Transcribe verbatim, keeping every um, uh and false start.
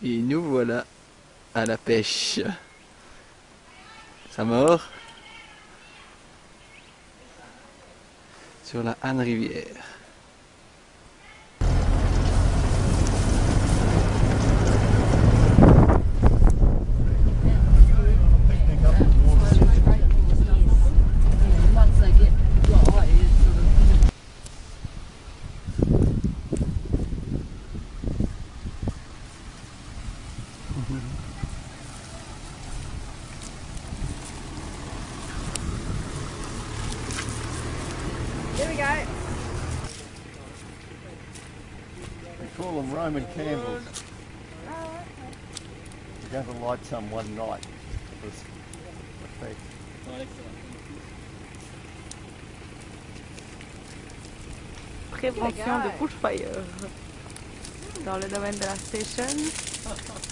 Et nous voilà à la pêche. Ça mord sur la Anne-Rivière. Here we go. We call them Roman candles. Oh, okay. We're going to light some one night for this effect. Oh Prévention de bushfire dans le domaine de la station.